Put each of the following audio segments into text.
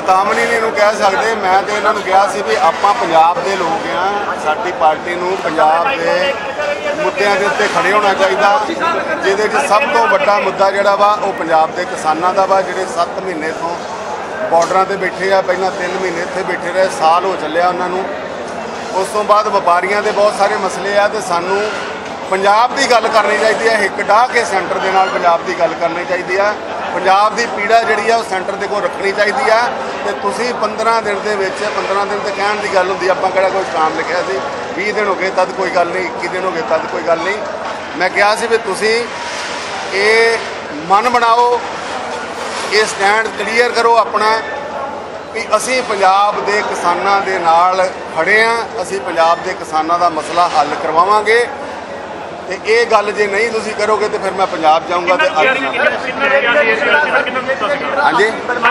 ਚੇਤਾਵਨੀ नहीं इहनूं कह सकते। मैं तो इन्होंने कहा सी भी आपां पंजाब दे लोग हाँ, साडी पार्टी नूं पंजाब दे मुद्दਿਆਂ ਦੇ ਉੱਤੇ खड़े होना चाहिए, जिहदे च सब तो वड्डा मुद्दा जिहड़ा वा वो पंजाब के किसानां दा वा, जिहड़े 7 महीने तो बॉर्डरां ते बैठे आ। पहलां 3 महीने इत्थे बैठे रहे, साल हो चलिया उन्हां नूं। उस तो बाद व्यापारियों के बहुत सारे मसले आ ते सानूं पंजाब की गल करनी चाहिए है। हिक डाह के सेंटर के नाल पंजाब की गल करनी चाहिए है। पंजाब की पीड़ा जिहड़ी आ सेंटर के कोल रखनी चाहिए है। तो तुसीं 15 दिन के 15 दिन तो कहण की गल हुंदी, आपां किहड़ा कोई काम लिखिया सी 20 दिन हो गए तद कोई गल नहीं, 21 दिन हो गए तद कोई गल नहीं। मैं कहा सी भी तुसीं ये मन बनाओ, ये स्टैंड क्लीयर करो अपना भी असीं पंजाब दे किसानां दे नाल खड़े हाँ, असीं पंजाब दे किसानां दा मसला हल करवावांगे। तो ये गल जे नहीं तुसीं करोगे तो फिर मैं पंजाब जाऊँगा। तो हाँ जी,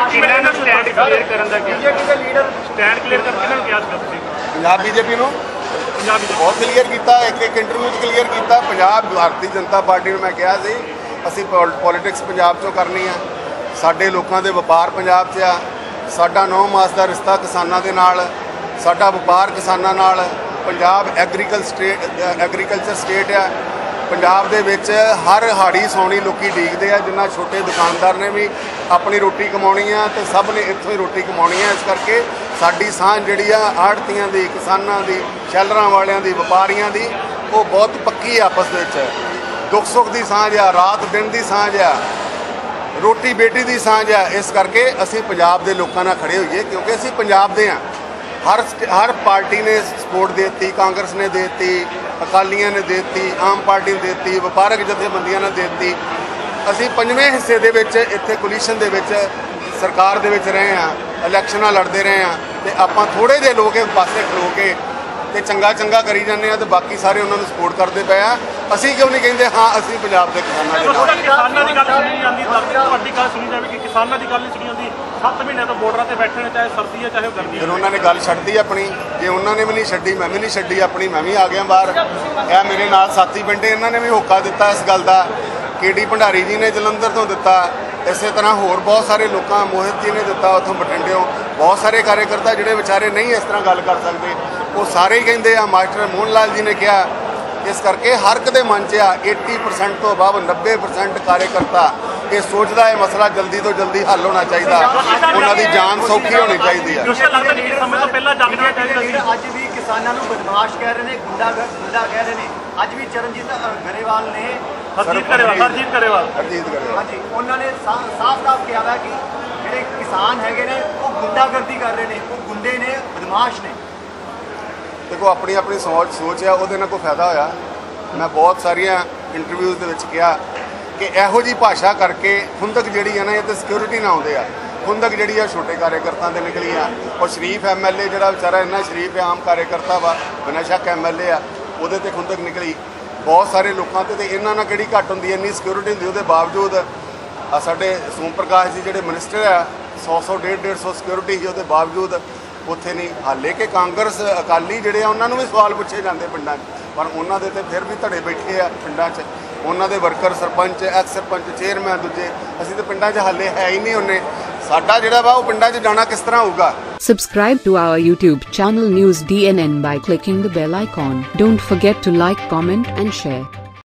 पंजाब बीजेपी नूं बहुत क्लीयर किया, एक इंटरव्यू क्लीयर किया। पंजाब भारतीय जनता पार्टी में मैं कहा सी असीं पॉलिटिक्स पंजाब चों करनी है, साडे लोकां दे व्यापार पंजाब च आ, साडा 9 मास का रिश्ता किसानां दे नाल, साडा व्यापार किसानां नाल। पंजाब एग्रीकल्चर स्टेट है। पंजाब दे विच हर हाड़ी सौनी लोकी डीकदे आ, जिन्ना छोटे दुकानदार ने भी अपनी रोटी कमाउणी आ ते सब ने इत्थों ही रोटी कमाउणी आ। इस करके साडी सांझ जिहड़ी आ आड़तियां दी, किसानां दी, शैलरां वालियां दी, व्यापारियां दी वो बहुत पक्की आपस विच। दुख सुख की सांझ आ, रात दिन की सांझ आ, रोटी बेटी की सांझ आ। इस करके असीं पंजाब दे लोकां नाल खड़े होईए, क्योंकि असीं पंजाब दे आ। हर पार्टी ने सपोर्ट देती, कांग्रेस ने देती, अकालियां ने देती, आम पार्टी ने देती, व्यापारक जथेबंदियां ने देती। असीं 5वें हिस्से दे विच इत्थे कोलीशन दे विच सरकार दे विच रहे हैं, इलैक्शनां लड़ते रहे हैं। तो आपां थोड़े जे लोग एक पासे खलो के ते चंगा चंगा करी जाने आ, तो बाकी सारे उन्होंने सपोर्ट करते पे आ। असीं क्यों नहीं कहते हाँ असीं पंजाब के किसानां दे नाल। किसानां दी गल सुनी जांदी, तुहाडी गल सुनी जावे कि किसानां दी गल नहीं सुनी जांदी। 7 महीने तो बॉर्डर से बैठे ने, चाहे सर्दी है चाहे गर्मी। फिर उन्होंने गल छड्डी अपनी, जे उन्होंने भी नहीं छड्डी मैं भी नहीं छड्डी अपनी, मैं भी आ गया बाहर। यह मेरे नाल साथी पिंडे इन्होंने भी होका दिता इस गल का। KD भंडारी जी ने जलंधर तो दिता, इस तरह होर बहुत सारे लोग, मोहित जी ने दिता उतों बठिंडियों। बहुत सारे कार्यकर्ता जिहड़े बेचारे नहीं इस तरह गल कर सकते, वो सारे ही कहते हैं। मास्टर मोहन लाल जी ने कहा, इस करके हर एक दे मन च आ 80% तो अबव 90% कार्यकर्ता ये सोचता है मसला जल्दी तो जल्दी हल होना चाहिए, उन्होंनी जान सौखी होनी चाहिए है। अज भी किसानों को बदमाश कह रहे हैं, गुंडा कह रहे हैं। अज भी चरणजीत गरेवाल ने हरजीत गरेवाल हाँ जी, उन्होंने साफ कहा है कि जो किसान है वो गुंडागर्दी कर रहे हैं, वो गुंडे ने, बदमाश ने। देखो अपनी अपनी सोच है, वो कोई फायदा होया। मैं बहुत सारिया इंटरव्यूज़ दे विच कहा कि इहो जी भाषा करके खुंदक जिहड़ी है ना, ये तो सिक्योरिटी ना आउंदे आ। खुंदक जिहड़ी आ छोटे कार्यकर्ता दे निकली आ, और शरीफ MLA जिहड़ा बेचारा इन्ना शरीफ है, आम कार्यकर्ता वा, बिना शक MLA आ, उहदे ते खुंदक निकली। बहुत सारे लोगों ते इन्हां नाल किहड़ी घट हुंदी, इन्नी सिक्योरिटी हुंदी, उहदे बावजूद साडे सोम प्रकाश जी जिहड़े मिनिस्टर आ 100 150 सिक्योरिटी ही, उहदे बावजूद उत्थे नहीं। हाले कि कांग्रेस अकाली जिहड़े आ उन्हां नूं भी सवाल पुछे जाते पिंडां 'च, पर उन्हां दे ते फिर भी धड़े बैठे आ पिंडां 'च। उन्हां दे worker, sarpanch, ex sarpanch, chairman दूजे, असीं ते पिंडां 'च हाले है ही नहीं। उन्ने साडा जिहड़ा वा वो पिंडां 'च जाना किस तरह होਊਗਾ। Subscribe to our YouTube channel News DNN by clicking the bell icon. Don't forget to like, comment and share.